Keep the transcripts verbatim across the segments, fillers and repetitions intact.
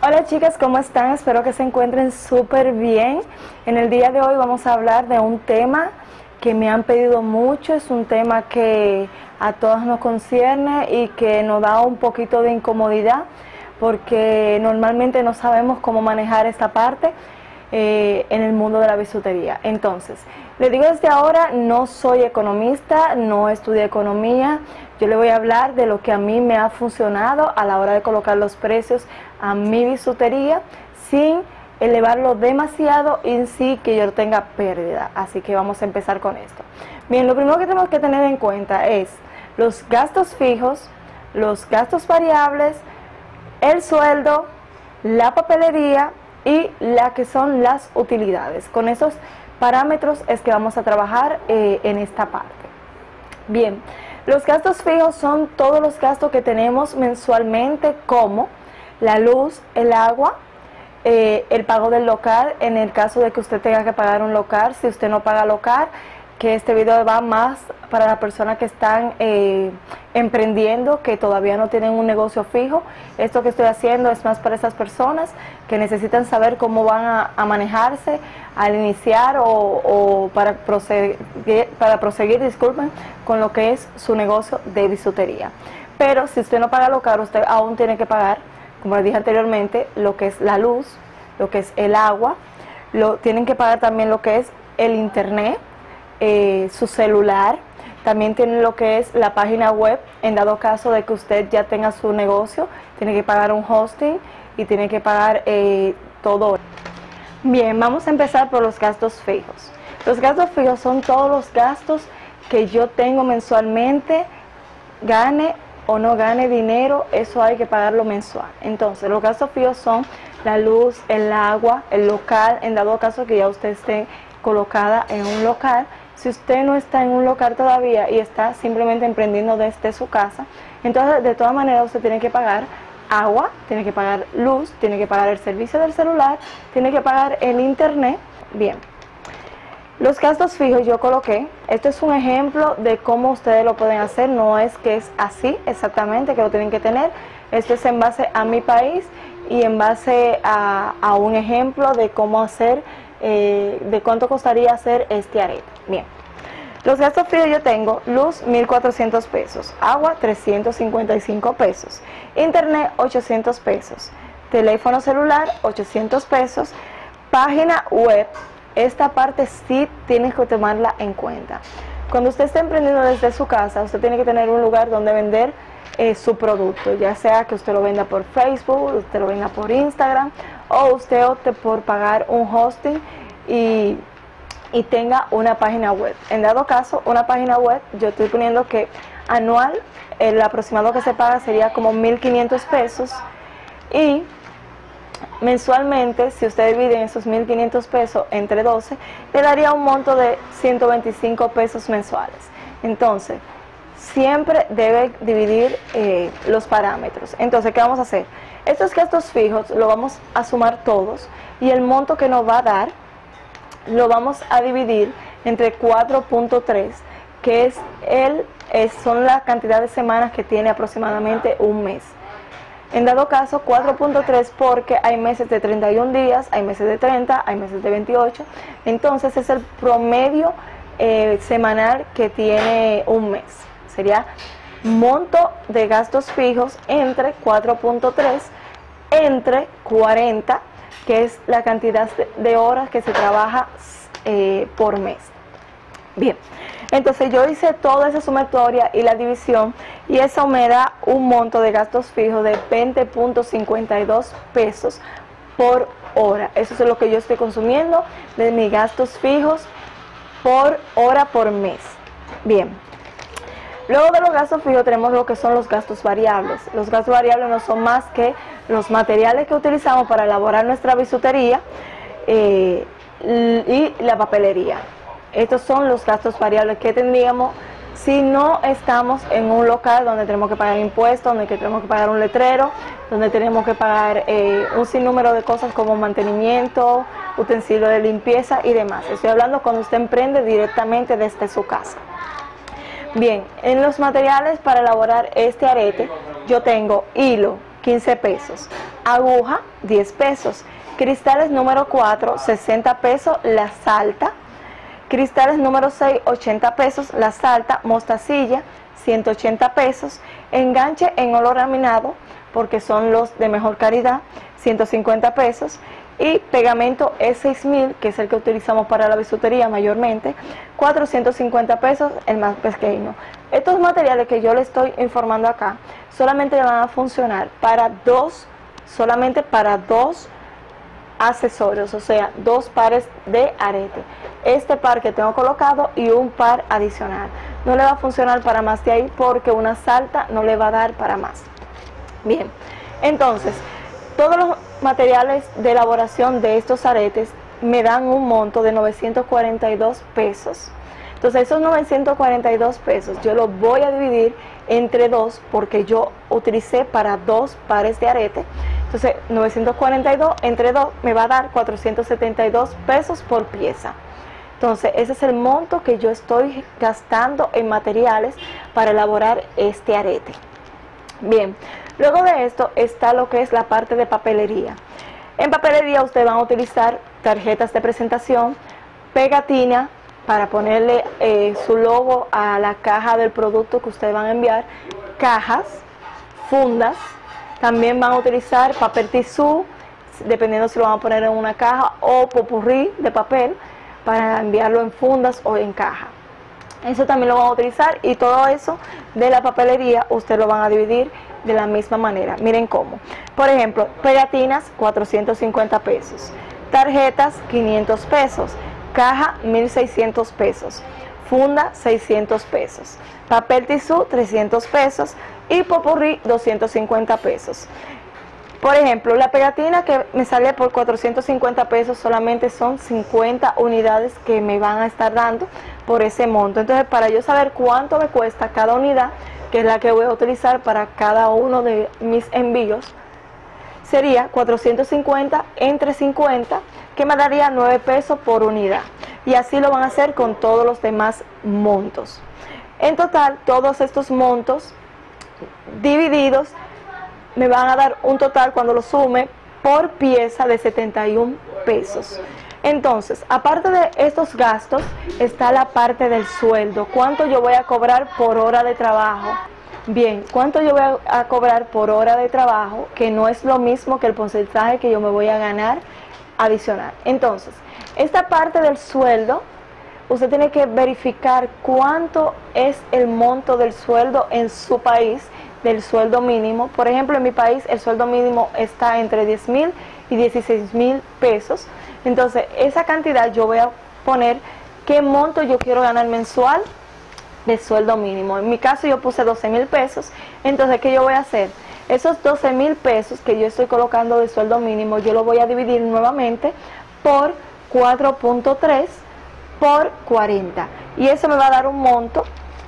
Hola chicas, ¿cómo están? Espero que se encuentren súper bien. En el día de hoy vamos a hablar de un tema que me han pedido mucho. Es un tema que a todos nos concierne y que nos da un poquito de incomodidad porque normalmente no sabemos cómo manejar esta parte eh, en el mundo de la bisutería. Entonces, le digo desde ahora, no soy economista, no estudié economía. Yo le voy a hablar de lo que a mí me ha funcionado a la hora de colocar los precios a mi bisutería sin elevarlo demasiado y sí que yo tenga pérdida. Así que vamos a empezar con esto. Bien, lo primero que tenemos que tener en cuenta es los gastos fijos, los gastos variables, el sueldo, la papelería y la que son las utilidades. Con esos parámetros es que vamos a trabajar eh, en esta parte. Bien, los gastos fijos son todos los gastos que tenemos mensualmente, como la luz, el agua, eh, el pago del local, en el caso de que usted tenga que pagar un local. Si usted no paga local, que este video va más para las personas que están eh, emprendiendo, que todavía no tienen un negocio fijo. Esto que estoy haciendo es más para esas personas que necesitan saber cómo van a, a manejarse al iniciar o, o para proseguir, para proseguir, disculpen, con lo que es su negocio de bisutería. Pero si usted no paga local, usted aún tiene que pagar, como les dije anteriormente, lo que es la luz, lo que es el agua, lo, tienen que pagar también lo que es el internet, Eh, su celular, también tiene lo que es la página web. En dado caso de que usted ya tenga su negocio, tiene que pagar un hosting y tiene que pagar eh, todo. Bien, vamos a empezar por los gastos fijos. Los gastos fijos son todos los gastos que yo tengo mensualmente, gane o no gane dinero, eso hay que pagarlo mensual. Entonces, los gastos fijos son la luz, el agua, el local, en dado caso que ya usted esté colocada en un local. Si usted no está en un local todavía y está simplemente emprendiendo desde su casa, entonces de todas maneras usted tiene que pagar agua, tiene que pagar luz, tiene que pagar el servicio del celular, tiene que pagar el internet. Bien, los gastos fijos yo coloqué, esto es un ejemplo de cómo ustedes lo pueden hacer, no es que es así exactamente que lo tienen que tener. Esto es en base a mi país y en base a, a un ejemplo de cómo hacer, eh, de cuánto costaría hacer este arete. Bien, los gastos fijos yo tengo: luz mil cuatrocientos pesos, agua trescientos cincuenta y cinco pesos, internet ochocientos pesos, teléfono celular ochocientos pesos, página web. Esta parte sí tienes que tomarla en cuenta. Cuando usted está emprendiendo desde su casa, usted tiene que tener un lugar donde vender eh, su producto, ya sea que usted lo venda por Facebook, usted lo venda por Instagram, o usted opte por pagar un hosting y, y tenga una página web. En dado caso, una página web, yo estoy poniendo que anual, el aproximado que se paga sería como mil quinientos pesos, y mensualmente, si usted divide esos mil quinientos pesos entre doce, le daría un monto de ciento veinticinco pesos mensuales. Entonces, siempre debe dividir eh, los parámetros. Entonces, ¿qué vamos a hacer? Estos gastos fijos lo vamos a sumar todos y el monto que nos va a dar lo vamos a dividir entre cuatro punto tres, que es el, es, son la cantidad de semanas que tiene aproximadamente un mes. En dado caso, cuatro punto tres, porque hay meses de treinta y un días, hay meses de treinta, hay meses de veintiocho. Entonces es el promedio eh, semanal que tiene un mes. Sería monto de gastos fijos entre cuatro punto tres entre cuarenta, que es la cantidad de horas que se trabaja eh, por mes. Bien, entonces yo hice toda esa sumatoria y la división, y eso me da un monto de gastos fijos de veinte punto cincuenta y dos pesos por hora. Eso es lo que yo estoy consumiendo de mis gastos fijos por hora por mes. Bien, luego de los gastos fijos tenemos lo que son los gastos variables. Los gastos variables no son más que los materiales que utilizamos para elaborar nuestra bisutería eh, y la papelería. Estos son los gastos variables que tendríamos si no estamos en un local donde tenemos que pagar impuestos, donde tenemos que pagar un letrero, donde tenemos que pagar eh, un sinnúmero de cosas como mantenimiento, utensilios de limpieza y demás. Estoy hablando cuando usted emprende directamente desde su casa. Bien, en los materiales para elaborar este arete yo tengo hilo, quince pesos. Aguja, diez pesos. Cristales número cuatro, sesenta pesos, la salta. Cristales número seis, ochenta pesos, la salta. Mostacilla, ciento ochenta pesos. Enganche en oro laminado, porque son los de mejor calidad, ciento cincuenta pesos. Y pegamento E seis mil, que es el que utilizamos para la bisutería mayormente, cuatrocientos cincuenta pesos, el más pequeño. Estos materiales que yo le estoy informando acá, solamente van a funcionar para dos, solamente para dos accesorios, o sea, dos pares de arete. Este par que tengo colocado y un par adicional. No le va a funcionar para más de ahí porque una salta no le va a dar para más. Bien, entonces, todos los materiales de elaboración de estos aretes me dan un monto de novecientos cuarenta y dos pesos. Entonces esos novecientos cuarenta y dos pesos yo los voy a dividir entre dos porque yo utilicé para dos pares de arete. Entonces novecientos cuarenta y dos entre dos me va a dar cuatrocientos setenta y dos pesos por pieza. Entonces ese es el monto que yo estoy gastando en materiales para elaborar este arete. Bien, luego de esto está lo que es la parte de papelería. En papelería ustedes van a utilizar tarjetas de presentación, pegatina para ponerle eh, su logo a la caja del producto que ustedes van a enviar, cajas, fundas, también van a utilizar papel tisú, dependiendo si lo van a poner en una caja o popurrí de papel para enviarlo en fundas o en caja. Eso también lo van a utilizar y todo eso de la papelería ustedes lo van a dividir de la misma manera. Miren cómo. Por ejemplo, pegatinas, cuatrocientos cincuenta pesos. Tarjetas, quinientos pesos. Caja, mil seiscientos pesos. Funda, seiscientos pesos. Papel tisú, trescientos pesos. Y popurrí, doscientos cincuenta pesos. Por ejemplo, la pegatina que me sale por cuatrocientos cincuenta pesos solamente son cincuenta unidades que me van a estar dando por ese monto. Entonces, para yo saber cuánto me cuesta cada unidad, que es la que voy a utilizar para cada uno de mis envíos, sería cuatrocientos cincuenta entre cincuenta, que me daría nueve pesos por unidad. Y así lo van a hacer con todos los demás montos. En total, todos estos montos divididos me van a dar un total, cuando lo sume, por pieza de setenta y un pesos. Entonces, aparte de estos gastos, está la parte del sueldo. ¿Cuánto yo voy a cobrar por hora de trabajo? Bien, ¿cuánto yo voy a cobrar por hora de trabajo? Que no es lo mismo que el porcentaje que yo me voy a ganar adicional. Entonces, esta parte del sueldo, usted tiene que verificar cuánto es el monto del sueldo en su país, del sueldo mínimo. Por ejemplo, en mi país el sueldo mínimo está entre diez mil y dieciséis mil pesos. Entonces, esa cantidad yo voy a poner qué monto yo quiero ganar mensual de sueldo mínimo. En mi caso yo puse doce mil pesos. Entonces, ¿qué yo voy a hacer? Esos doce mil pesos que yo estoy colocando de sueldo mínimo, yo lo voy a dividir nuevamente por cuatro punto tres por cuarenta. Y eso me va a dar un monto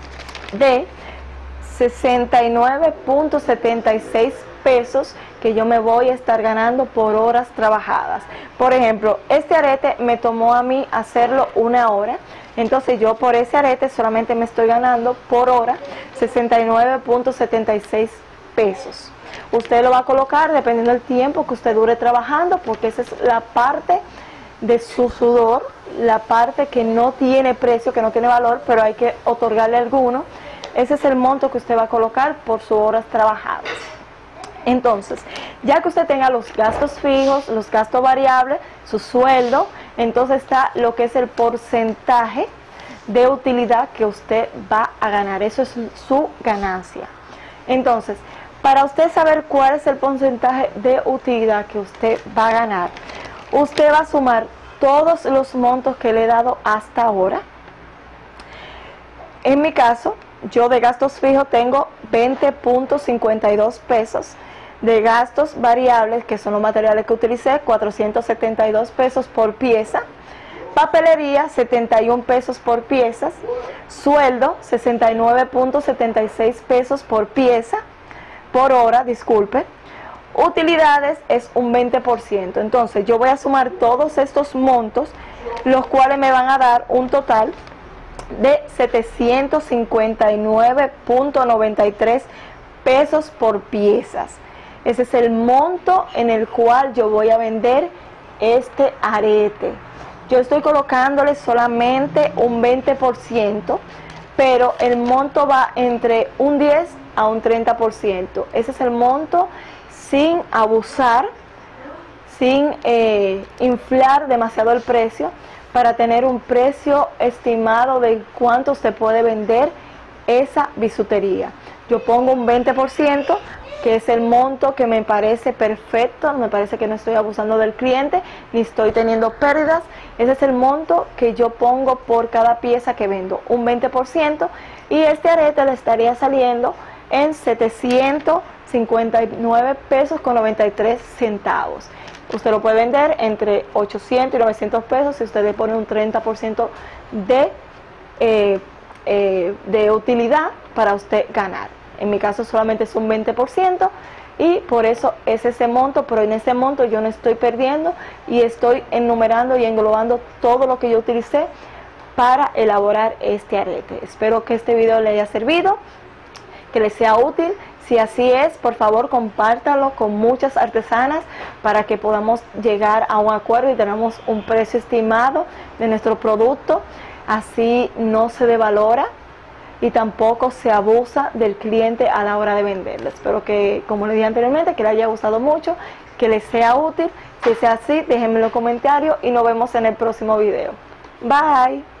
de sesenta y nueve punto setenta y seis pesos que yo me voy a estar ganando por horas trabajadas. Por ejemplo, este arete me tomó a mí hacerlo una hora, entonces yo por ese arete solamente me estoy ganando por hora sesenta y nueve punto setenta y seis pesos. Usted lo va a colocar dependiendo del tiempo que usted dure trabajando, porque esa es la parte de su sudor, la parte que no tiene precio, que no tiene valor, pero hay que otorgarle alguno. Ese es el monto que usted va a colocar por sus horas trabajadas. Entonces, ya que usted tenga los gastos fijos, los gastos variables, su sueldo, entonces está lo que es el porcentaje de utilidad que usted va a ganar. Eso es su ganancia. Entonces, para usted saber cuál es el porcentaje de utilidad que usted va a ganar, usted va a sumar todos los montos que le he dado hasta ahora. En mi caso, yo de gastos fijos tengo veinte punto cincuenta y dos pesos. De gastos variables, que son los materiales que utilicé, cuatrocientos setenta y dos pesos por pieza. Papelería, setenta y un pesos por piezas. Sueldo, sesenta y nueve punto setenta y seis pesos por pieza, por hora, disculpe. Utilidades es un veinte por ciento. Entonces yo voy a sumar todos estos montos, los cuales me van a dar un total de setecientos cincuenta y nueve punto noventa y tres pesos por piezas. ese es el monto en el cual yo voy a vender este arete. Yo estoy colocándole solamente un veinte por ciento, pero el monto va entre un diez a un treinta por ciento. Ese es el monto sin abusar, sin eh, inflar demasiado el precio, para tener un precio estimado de cuánto usted puede vender esa bisutería. Yo pongo un veinte por ciento, que es el monto que me parece perfecto, me parece que no estoy abusando del cliente, ni estoy teniendo pérdidas. Ese es el monto que yo pongo por cada pieza que vendo, un veinte por ciento, y este arete le estaría saliendo en setecientos cincuenta y nueve pesos con noventa y tres centavos. Usted lo puede vender entre ochocientos y novecientos pesos si usted le pone un treinta por ciento de, eh, eh, de utilidad para usted ganar. En mi caso solamente es un veinte por ciento y por eso es ese monto, pero en ese monto yo no estoy perdiendo y estoy enumerando y englobando todo lo que yo utilicé para elaborar este arete. Espero que este video le haya servido, que le sea útil. Si así es, por favor compártalo con muchas artesanas para que podamos llegar a un acuerdo y tenemos un precio estimado de nuestro producto. Así no se devalora y tampoco se abusa del cliente a la hora de venderlo. Espero que, como les dije anteriormente, que les haya gustado mucho, que les sea útil. Si es así, déjenme en los comentarios y nos vemos en el próximo video. Bye.